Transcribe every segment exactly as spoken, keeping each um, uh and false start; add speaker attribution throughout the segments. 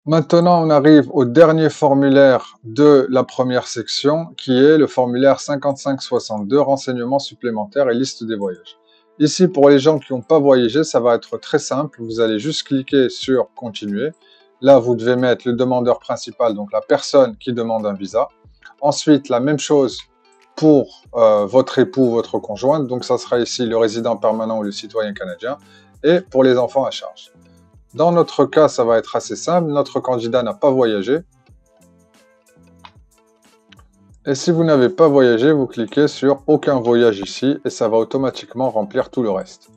Speaker 1: Maintenant, on arrive au dernier formulaire de la première section, qui est le formulaire cinquante-cinq soixante-deux, renseignements supplémentaires et liste des voyages. Ici, pour les gens qui n'ont pas voyagé, ça va être très simple. Vous allez juste cliquer sur « Continuer ». Là, vous devez mettre le demandeur principal, donc la personne qui demande un visa. Ensuite, la même chose pour euh, votre époux ou votre conjointe. Donc, ça sera ici le résident permanent ou le citoyen canadien. Et pour les enfants à charge. Dans notre cas, ça va être assez simple. Notre candidat n'a pas voyagé. Et si vous n'avez pas voyagé, vous cliquez sur « Aucun voyage » ici et ça va automatiquement remplir tout le reste.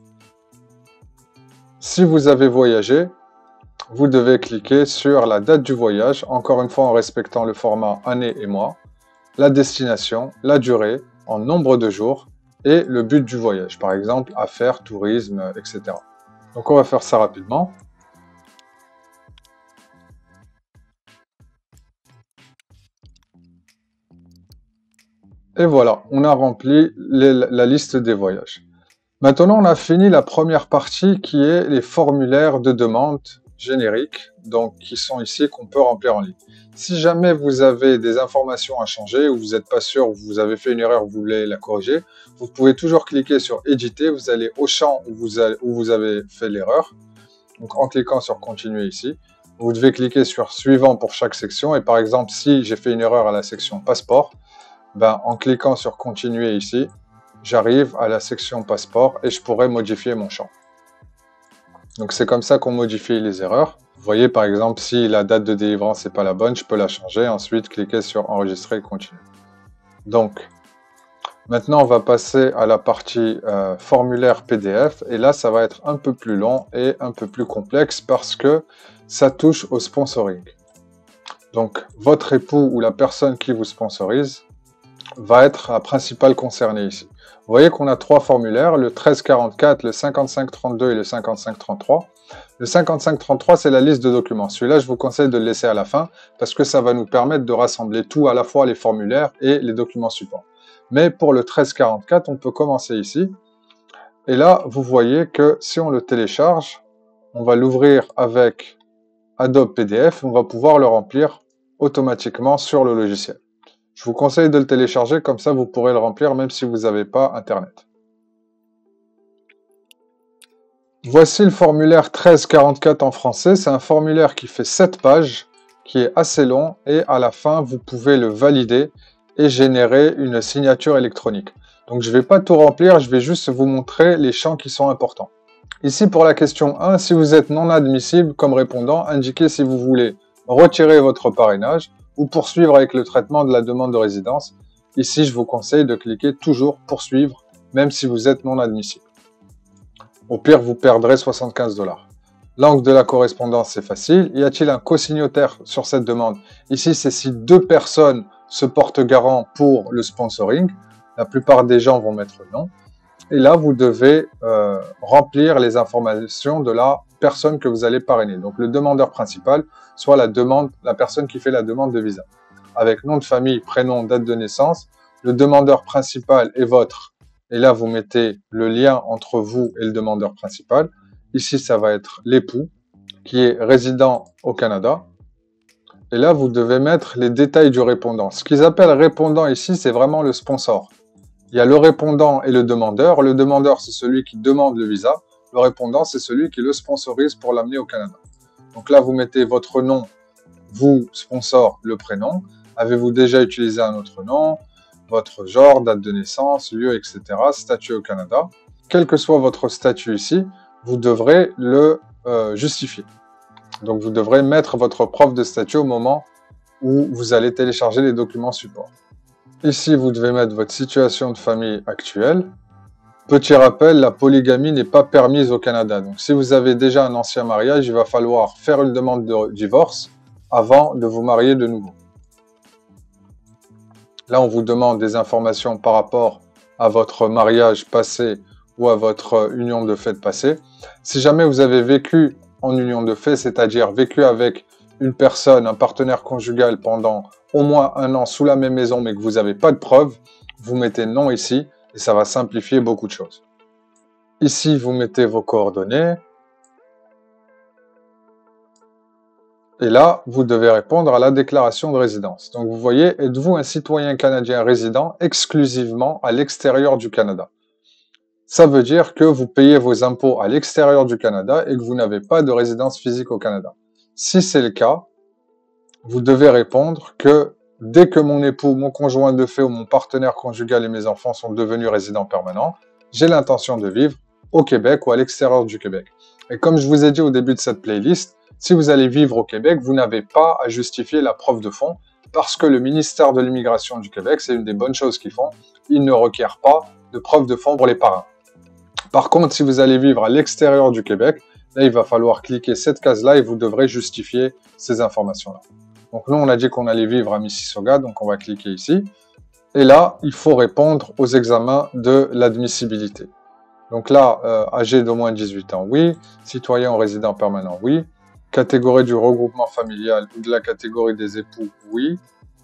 Speaker 1: Si vous avez voyagé, vous devez cliquer sur la date du voyage, encore une fois en respectant le format année et mois, la destination, la durée, en nombre de jours et le but du voyage, par exemple affaires, tourisme, et cetera. Donc on va faire ça rapidement. Et voilà, on a rempli les, la liste des voyages. Maintenant, on a fini la première partie qui est les formulaires de demande génériques, donc qui sont ici, qu'on peut remplir en ligne. Si jamais vous avez des informations à changer ou vous n'êtes pas sûr, ou vous avez fait une erreur, vous voulez la corriger, vous pouvez toujours cliquer sur éditer, vous allez au champ où vous, allez, où vous avez fait l'erreur. Donc en cliquant sur continuer ici, vous devez cliquer sur suivant pour chaque section. Et par exemple, si j'ai fait une erreur à la section passeport, ben, en cliquant sur continuer ici, j'arrive à la section passeport et je pourrais modifier mon champ. Donc c'est comme ça qu'on modifie les erreurs. Vous voyez par exemple, si la date de délivrance n'est pas la bonne, je peux la changer. Ensuite, cliquer sur enregistrer et continuer. Donc, maintenant on va passer à la partie euh, formulaire P D F. Et là, ça va être un peu plus long et un peu plus complexe parce que ça touche au sponsoring. Donc, votre époux ou la personne qui vous sponsorise va être la principale concernée ici. Vous voyez qu'on a trois formulaires, le treize quarante-quatre, le cinquante-cinq trente-deux et le cinquante-cinq trente-trois. Le cinquante-cinq trente-trois, c'est la liste de documents. Celui-là, je vous conseille de le laisser à la fin parce que ça va nous permettre de rassembler tout, à la fois les formulaires et les documents supports. Mais pour le treize quarante-quatre, on peut commencer ici. Et là, vous voyez que si on le télécharge, on va l'ouvrir avec Adobe P D F, on va pouvoir le remplir automatiquement sur le logiciel. Je vous conseille de le télécharger, comme ça vous pourrez le remplir même si vous n'avez pas Internet. Voici le formulaire treize quarante-quatre en français. C'est un formulaire qui fait sept pages, qui est assez long et à la fin, vous pouvez le valider et générer une signature électronique. Donc je ne vais pas tout remplir, je vais juste vous montrer les champs qui sont importants. Ici pour la question un, si vous êtes non admissible comme répondant, indiquez si vous voulez retirer votre parrainage ou poursuivre avec le traitement de la demande de résidence. Ici, je vous conseille de cliquer toujours « Poursuivre » même si vous êtes non admissible. Au pire, vous perdrez soixante-quinze dollars. Langue de la correspondance, c'est facile. Y a-t-il un co-signataire sur cette demande? Ici, c'est si deux personnes se portent garant pour le sponsoring. La plupart des gens vont mettre non. Et là, vous devez euh, remplir les informations de la personne que vous allez parrainer. Donc, le demandeur principal, soit la, demande, la personne qui fait la demande de visa. Avec nom de famille, prénom, date de naissance. Le demandeur principal est votre. Et là, vous mettez le lien entre vous et le demandeur principal. Ici, ça va être l'époux, qui est résident au Canada. Et là, vous devez mettre les détails du répondant. Ce qu'ils appellent répondant ici, c'est vraiment le sponsor. Il y a le répondant et le demandeur. Le demandeur, c'est celui qui demande le visa. Le répondant, c'est celui qui le sponsorise pour l'amener au Canada. Donc là, vous mettez votre nom, vous, sponsor, le prénom. Avez-vous déjà utilisé un autre nom? Votre genre, date de naissance, lieu, et cetera. Statut au Canada. Quel que soit votre statut ici, vous devrez le euh, justifier. Donc, vous devrez mettre votre preuve de statut au moment où vous allez télécharger les documents support. Ici, vous devez mettre votre situation de famille actuelle. Petit rappel, la polygamie n'est pas permise au Canada. Donc, si vous avez déjà un ancien mariage, il va falloir faire une demande de divorce avant de vous marier de nouveau. Là, on vous demande des informations par rapport à votre mariage passé ou à votre union de fait passée. Si jamais vous avez vécu en union de fait, c'est-à-dire vécu avec une personne, un partenaire conjugal pendant au moins un an sous la même maison, mais que vous n'avez pas de preuves, vous mettez non ici et ça va simplifier beaucoup de choses. Ici, vous mettez vos coordonnées. Et là, vous devez répondre à la déclaration de résidence. Donc vous voyez, êtes-vous un citoyen canadien résident exclusivement à l'extérieur du Canada? Ça veut dire que vous payez vos impôts à l'extérieur du Canada et que vous n'avez pas de résidence physique au Canada. Si c'est le cas, vous devez répondre que dès que mon époux, mon conjoint de fait ou mon partenaire conjugal et mes enfants sont devenus résidents permanents, j'ai l'intention de vivre au Québec ou à l'extérieur du Québec. Et comme je vous ai dit au début de cette playlist, si vous allez vivre au Québec, vous n'avez pas à justifier la preuve de fond parce que le ministère de l'Immigration du Québec, c'est une des bonnes choses qu'ils font, ils ne requièrent pas de preuve de fond pour les parrains. Par contre, si vous allez vivre à l'extérieur du Québec, là, il va falloir cliquer cette case-là et vous devrez justifier ces informations-là. Donc nous, on a dit qu'on allait vivre à Mississauga, donc on va cliquer ici. Et là, il faut répondre aux examens de l'admissibilité. Donc là, euh, âgé d'au moins dix-huit ans, oui. Citoyen ou résident permanent, oui. Catégorie du regroupement familial ou de la catégorie des époux, oui.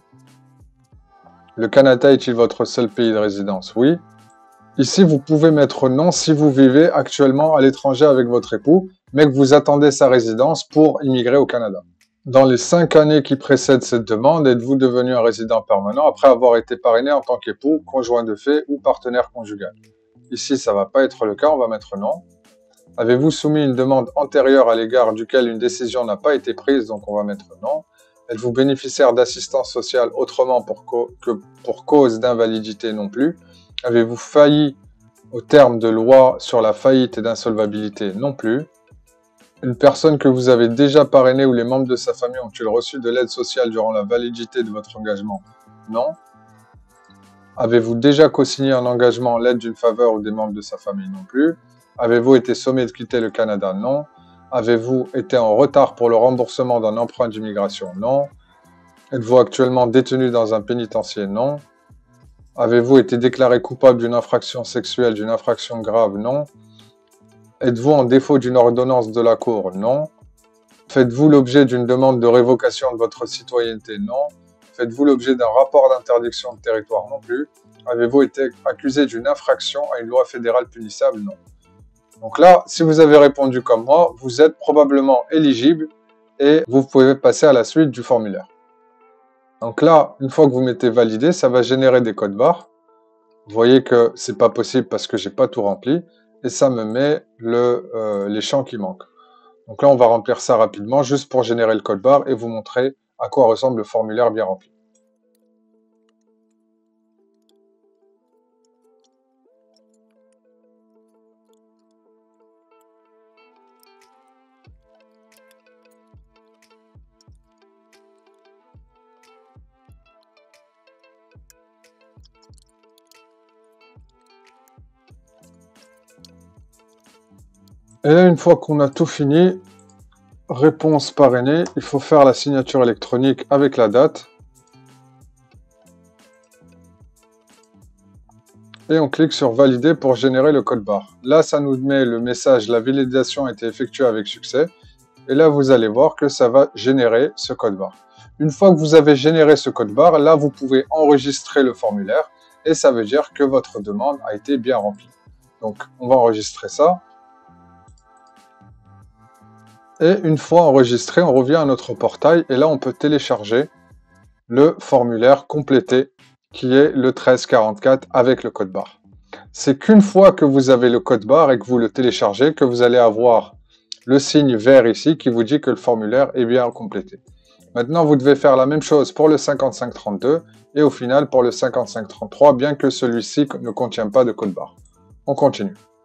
Speaker 1: Le Canada est-il votre seul pays de résidence, oui. Ici, vous pouvez mettre non si vous vivez actuellement à l'étranger avec votre époux, mais que vous attendez sa résidence pour immigrer au Canada. Dans les cinq années qui précèdent cette demande, êtes-vous devenu un résident permanent après avoir été parrainé en tant qu'époux, conjoint de fait ou partenaire conjugal? Ici, ça ne va pas être le cas, on va mettre non. Avez-vous soumis une demande antérieure à l'égard duquel une décision n'a pas été prise, donc on va mettre non. Êtes-vous bénéficiaire d'assistance sociale autrement pour que pour cause d'invalidité non plus? Avez-vous failli au terme de loi sur la faillite et d'insolvabilité? Non plus. Une personne que vous avez déjà parrainée ou les membres de sa famille ont-ils reçu de l'aide sociale durant la validité de votre engagement? Non. Avez-vous déjà co-signé un engagement en l'aide d'une faveur ou des membres de sa famille? Non plus. Avez-vous été sommé de quitter le Canada? Non. Avez-vous été en retard pour le remboursement d'un emprunt d'immigration? Non. Êtes-vous actuellement détenu dans un pénitencier? Non. Avez-vous été déclaré coupable d'une infraction sexuelle, d'une infraction grave? Non. Êtes-vous en défaut d'une ordonnance de la Cour? Non. Faites-vous l'objet d'une demande de révocation de votre citoyenneté? Non. Faites-vous l'objet d'un rapport d'interdiction de territoire? Non plus. Avez-vous été accusé d'une infraction à une loi fédérale punissable? Non. Donc là, si vous avez répondu comme moi, vous êtes probablement éligible et vous pouvez passer à la suite du formulaire. Donc là, une fois que vous mettez validé, ça va générer des codes barres. Vous voyez que c'est pas possible parce que j'ai pas tout rempli et ça me met le, euh, les champs qui manquent. Donc là, on va remplir ça rapidement juste pour générer le code barre et vous montrer à quoi ressemble le formulaire bien rempli. Et là, une fois qu'on a tout fini, réponse parrainée, il faut faire la signature électronique avec la date. Et on clique sur valider pour générer le code barre. Là, ça nous met le message, la validation a été effectuée avec succès. Et là, vous allez voir que ça va générer ce code barre. Une fois que vous avez généré ce code barre, là, vous pouvez enregistrer le formulaire. Et ça veut dire que votre demande a été bien remplie. Donc, on va enregistrer ça. Et une fois enregistré, on revient à notre portail et là, on peut télécharger le formulaire complété qui est le treize quarante-quatre avec le code barre. C'est qu'une fois que vous avez le code barre et que vous le téléchargez, que vous allez avoir le signe vert ici qui vous dit que le formulaire est bien complété. Maintenant, vous devez faire la même chose pour le cinquante-cinq trente-deux et au final pour le cinquante-cinq trente-trois, bien que celui-ci ne contient pas de code barre. On continue.